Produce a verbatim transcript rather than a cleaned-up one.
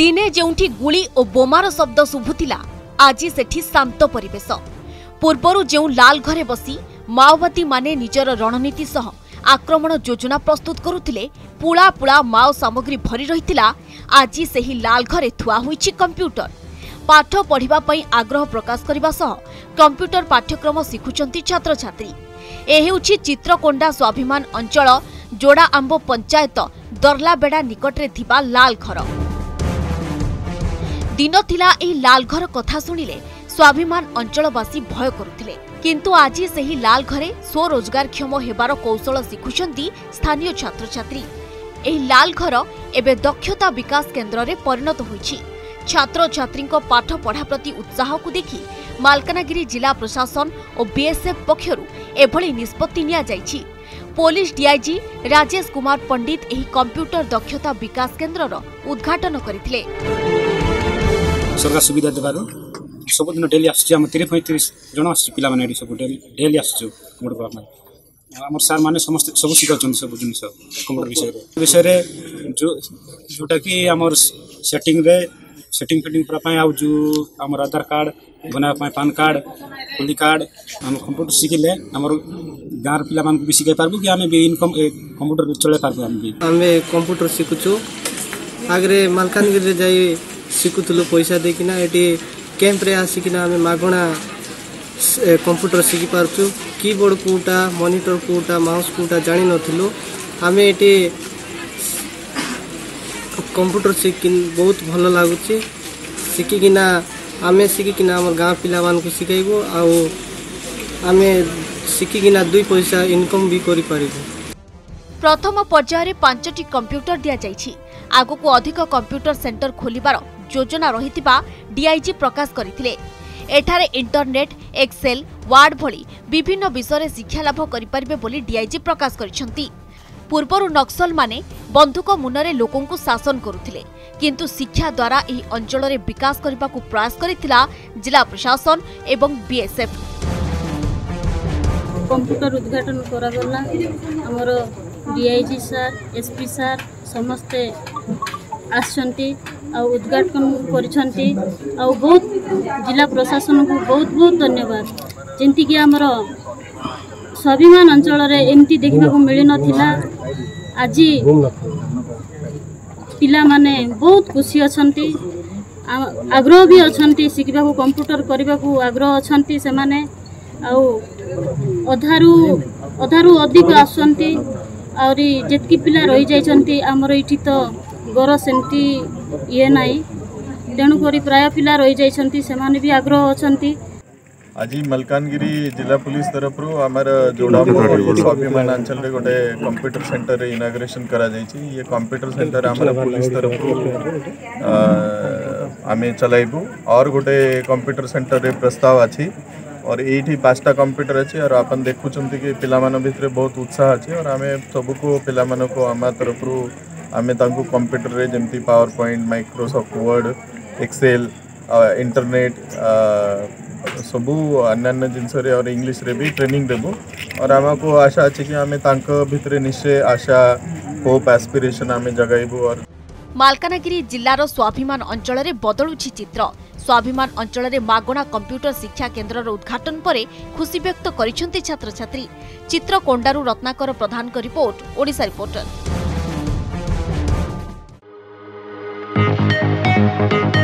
दिने जेउठी गुली और बोमार शब्द शुभुतिला आज सेठी शांत परिवेश। पूर्वरु जेउ लाल घरे बसी माओवादी माने निजर रणनीति सह आक्रमण योजना प्रस्तुत करुथिले पुला पुला माओ सामग्री भरी रहितिला आज सेही लाल घरे थुआ होईछि कंप्यूटर। पाठ पढ़िबा पई आग्रह प्रकाश करबा सह कंप्यूटर पाठ्यक्रम शिखुचंती छात्र छात्री। ए हेउछि चित्रकोंडा स्वाभिमान अंचल जोड़ा आंबो पंचायत दर्लाबेड़ा निकटरे थिबा लाल घर। दिन थिला एही लाल घर कथा सुनिले स्वाभिमान अंचलवासी भय करुथिले, किंतु आज सेही लाल घरे स्वरोजगार क्षम हेबार कौशल शिखुचंती स्थानीय छात्र छात्री। एही लाल घर एबे दक्षता विकास केन्द्र रे परिणत होईछि। छात्र छात्री पाठ पढ़ा प्रति उत्साह को देखि मालकानगिरी जिला प्रशासन और बीएसएफ पक्षरु एभली निष्पत्ति निया जाइछि। पुलिस डीआईजी राजेश कुमार पंडित एही कंप्यूटर दक्षता विकास केन्द्र उद्घाटन करथिले। सरकार सुविधा देबार सब दिन डेली आसछि। हम तीस पैंतीस जन आसछि पिला माने सब डेली डेली आसछु मोड पर हमर सर माने समस्त सब सिखाउछन सब जिनिस कंप्यूटर विषय रे विषय रे जो जोटा कि हमर सेटिंग रे सेटिंग फिटिंग करा पाए आ जो हमर आधार कार्ड बना पाए पान कार्ड कुली कार्ड हम कंप्यूटर सिखिले हमर गार पिला मान को भी सिखाई पारबो कि हमें भी इनकम कंप्यूटर चले पारबो। हम भी हमें कंप्यूटर सिखुछु आगरे मालकानगिरी रे जाई सिखुथुलु पैसा देकिना एटी कैंप रे आसिकिना हमें मागणा कंप्यूटर सिखि पारछु। कीबोर्ड कोटा मॉनिटर कोटा माउस कोटा जानि नथिलु। हमें एटी कंप्यूटर सिखिन बहुत भल लागुछि। सिखिकिना आमे सिखिकिना हमर गाँ पिला मान को सिखाइबो आ आमे सिखिकिना दुई पैसा इनकम भी करि पारिबो। प्रथम पर्याय रे पांचटी कंप्यूटर दिया जाइछि। आगो को अधिक कंप्यूटर सेंटर खोलिबार योजना रहितिबा डीआईजी प्रकाश करथिले। एठारे इंटरनेट एक्सेल वार्ड भली विभिन्न विषय शिक्षा लाभ करि परिबे बोली डीआईजी प्रकाश करिसंती। पूर्वरु नक्सल माने बंधुक मुनरे लोकों को शासन करुथिले, किंतु शिक्षा द्वारा एही अंचल रे विकास करबा को प्रयास करिथिला जिला प्रशासन एवं बीएसएफ। कंप्यूटर उद्घाटन करा गला। हमर डीआईजी सर एसपी सर समस्ते आछंती आ उद्घाटन करिसंती आ बहुत जिला प्रशासन को बहुत बहुत धन्यवाद। जेंति कि हमर स्वाभिमान अंचल रे एमती देखा को मिली नथिला। आज पिला माने बहुत खुशी अछंती, आग्रह भी अछंती शिखबा को कंप्यूटर करबा को आग्रह अछंती से माने आ अधारू अधारू अधिक आसंती और जेतकी पिला रही जाइछंती हमर इठी तो घर सेमती ये नाही तेणु करी प्राय पिला रही जाइछंती से माने भी आग्रह अछंती। आज मलकानगिरी जिला पुलिस तरफ आमर जोड़ा स्वाभिमान अंचल रे गोटे कंप्यूटर सेंटर इनाग्रेशन करा जाइछि। ये कंप्यूटर सेंटर आमर पुलिस तरफ आमे चलाइबु और गोटे कंप्यूटर सेंटर रे प्रस्ताव अछि और एठी पांचटा कंप्यूटर अछि और आपन देखुचंती कि पिला मान भितरे बहुत उत्साह अछि और आमे सबको पिला मान को आमा तरफ आमे तांको कंप्यूटर रे जेमती PowerPoint Microsoft Word Excel internet सबू अन्य जिनस और इंग्लिश रे भी ट्रेनिंग देबू और आमको आशा अच्छे कि आमे तांको भितरे निश्चय आशा होप एस्पिरेशन आमे जगाइबू। और मालकानगिरी जिल्लार स्वाभिमान अंचल रे बदलुछि चित्र। स्वाभिमान अंचल रे मागणा कंप्यूटर शिक्षा केन्द्र उद्घाटन परे खुशी व्यक्त करिसंती छात्र छात्री। चित्रकोंडारू रत्नाकर प्रधान का रिपोर्ट ओडिशा रिपोर्टर।